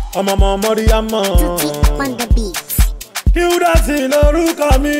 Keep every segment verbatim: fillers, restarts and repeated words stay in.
ọmọ ọmọ mọ́ríyámọ̀. Tutti on the beat. Qdotty lórúkọ mi.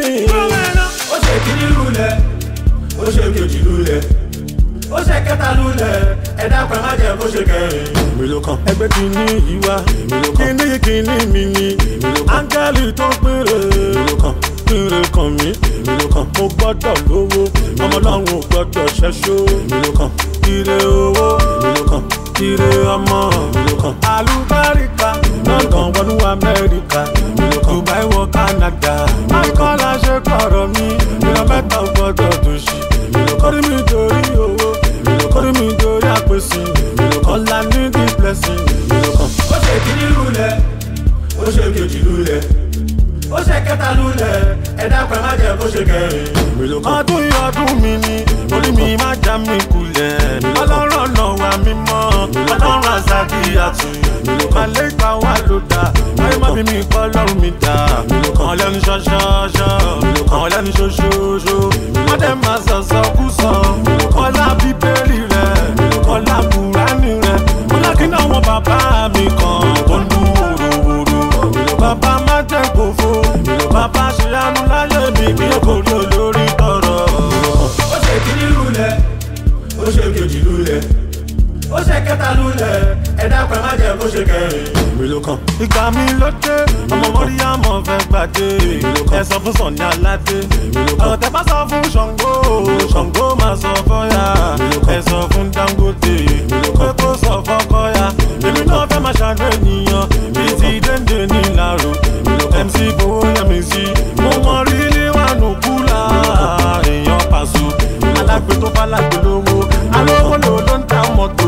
ó ṣe kíní lulẹ̀ ó ṣe kejì lulẹ̀ ó ṣe kẹta lulẹ̀ ẹ̀dá pẹ̀ má jẹ́ kó ṣe kẹrin. èmi ló kàn. ẹgbẹ́ kìíní yìí wá kíní kíní mi ni áńgẹ́lì tó péré. èmi ló kàn. péré kan mi. èmi ló kàn. mo gbọ́dọ̀ lówó ọmọ ọlọ́run ò gbọ́dọ̀ ṣẹ́ṣó. èmi ló kàn. ire owó. èmi ló kàn. ire ọmọ. èmi ló kàn. àlùbáríkà London wọnú Amẹ́ríkà. èmi ló kàn. Dubai wọ Canada. akọ́lá ṣe kọ̀rọ̀ mi ìran mẹ́ta ò gbọ́dọ̀ tó ṣì. èmi ló kàn. kórìí mi torí owó. èmi ló kàn. kórìí mi torí àpèsè. èmi ló kàn. ọ̀la ní the blessing. èmi ló kàn. ó ṣe kíní lulẹ̀ ó ṣe kejì lulẹ̀ ó ṣe kẹta lulẹ̀ ẹ̀dá pẹ̀ má jẹ́ kó ṣe kẹrin. èmi ló kàn. ọdún yìí ọdún mi ni orí mi má já mi kulẹ̀. ọlọ́run ọ̀nà wa mímọ́ ọlọ́run àzàkì àtún. alẹ́ ìgbà wa ló dá ayé má bí mi kọ́ lọ́rùn mi dá. àwọn lẹ́nu ṣọ́ṣọ́ṣọ́ àwọn lẹ́nu ṣoṣooṣo wọ́n dẹ̀ máa sọ̀sọ̀ kú sọ. ọlá bíbélì rẹ̀ ọlá kùránì rẹ̀ ọlá kí náà wọn bàbá mi kan tó ń dún wòròwòrò. bàbá má jẹ́ gbòfo bàbá ṣe àánú láyé mi kí n kò rí olórí tọrọ. ó ṣe kíní lulẹ̀ ó ṣe kejì lulẹ̀ ó ṣe kẹta lulẹ̀ ẹ̀dá pẹ̀ má jẹ́ kó ṣe kẹrin. èmi ló kàn. ìgbà mi ló dé ọmọ mọ́ríyámọ̀ fẹ́ gbàdé. ẹ sọ fún Sànní Aládé. ọ̀rọ̀ tẹ bá sọ fún Ṣàngó Ṣàngó máa sọ fọ́yà. ẹ sọ fún Dangote pé kó sọ fọ́kọ́yà. èmi náà fẹ́ máa ṣàánú ènìyàn bíi ti dénde ní ìlàró. M C fowó yẹmi sí mo mọ rí níwájú kúlà. èèyàn pàṣọ alágbe tó bá lágbe lówó alówó lò ló ń ta mọ́tò.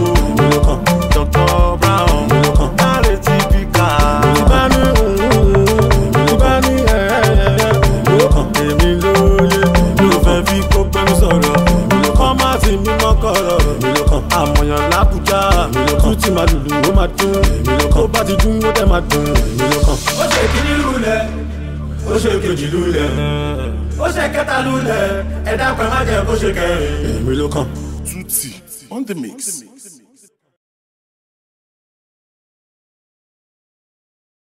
Doctor Brown láre ti fi kà. ìbá ní ìbá ní ẹ̀ẹ́dẹ̀ẹ́dẹ́ èmi lóye ló fẹ́ fi kó gbẹ́mí sọ̀rọ̀. kọ́ má ti mímọ́ kọ̀rọ̀ àmọ̀yàn l'Ábùjá. tún ti máa lùlù ó máa dún. tó bá ti dún ó dẹ̀ máa dùn. ó ṣe kíní lulẹ̀ ó ṣe kejì lulẹ̀ ó ṣe kẹta lulẹ̀ ẹ̀dá pẹ̀ má jẹ́ kó ṣe kẹrin. èmi ló kàn. Tutti on the mix.